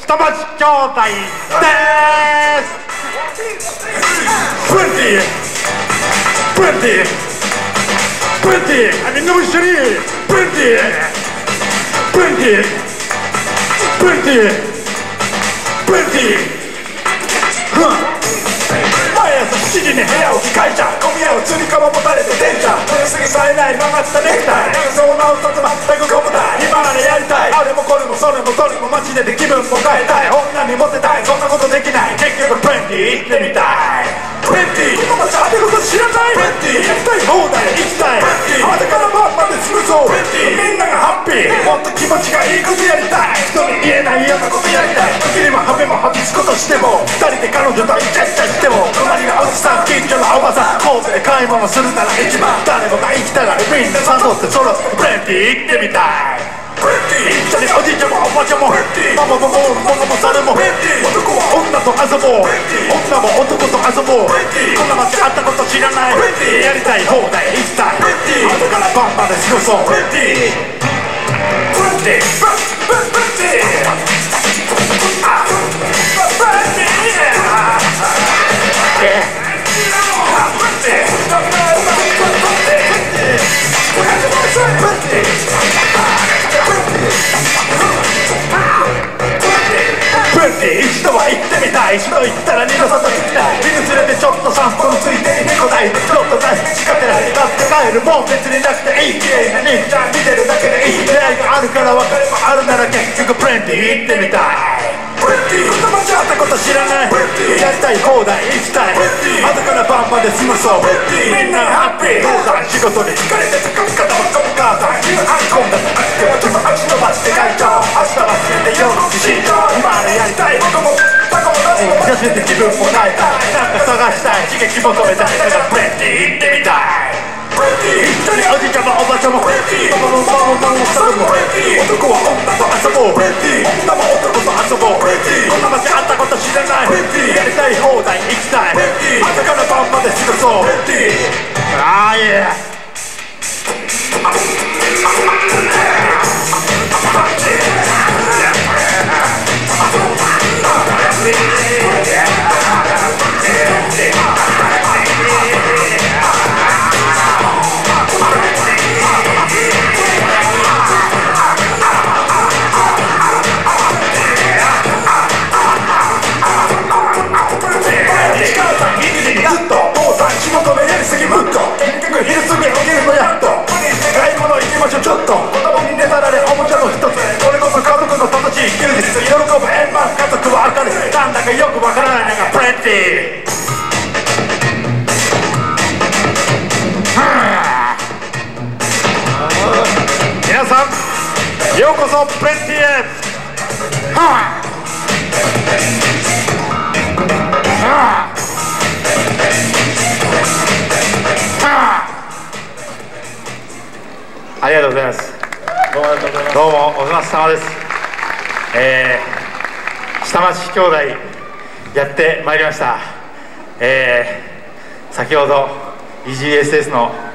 下町兄弟です。みんなも一緒に毎朝7時に部屋を着替えちゃう、ゴミ屋をつり革持たれて電車乗り過ぎさえない曲がったネクタイ、そうなおさつ全くこぶたい、今ならやりたい、あれもこれもそれもどれも街で気分も変えたい、女にモテたい、そんなことできない、結局プレンティー行ってみたい、プレンティー今まで当てこと知らない、プレンティーやりたい放題行きたい、裸からバンバンで潰そう、プレンティーみんながハッピー、もっと気持ちがいいことやりたい、人に言えないようなことやりたい、時にもハメも外すことしても、二人で彼女とイチャイチャしても、隣がおじさん近所のおばさん、神戸で買い物するなら一番、誰もが行きたがる、みんな誘ってそろそろプレンティー行ってみたい、プレンティー一緒におじいちゃんもおばちゃんもママもモノも猿も、男は女と遊ぼう、女も男と遊ぼう、こんな街あったこと知らない、やりたい放題行きたい、後から晩まで過ごそう、プレンティー一度は行ってみたい、一度行ったら二度と行きたい、犬連れてちょっと散歩ついて猫抱いてちょっと大好き勝手な買って帰る、もう別になくていい、綺麗な兄ちゃん見てるだけでいい、出会いがあるから別れもあるなら結局プレンティー行ってみたい、プレンティーこんな街あったこと知らない、やりたい放題行きたい、後から晩まで済まそう、みんなハッピー、父さん仕事に疲れてピカピカとお母さん夕飯込んだと足でちょっと足伸ばして会長、明日忘れて夜の新庄、今あれやりたい僕もタコも何も出せて気分も変えたい、なんか探したい刺激求めたい、だからプレンティー行ってみたい、一緒におじいちゃまおばちゃまママも猿も、男は女と遊ぼう、女も男と遊ぼう、こんな街あったこと知らない、やりたい放題行きたい、朝から晩まで過ごそう、あーいえ仕事でやりすぎぶっと結局昼過ぎ起きるのやっと、買い物行きましょうちょっと、子供にねだられおもちゃの一つ、これこそ家族の楽しい休日、喜ぶ円満家族は明るい、なんだかよくわからないのがプレンティー、皆さんようこそプレンティーへ、ありがとうございます。どうもお疲れ様です。下町兄弟やってまいりました。先ほど EGSS の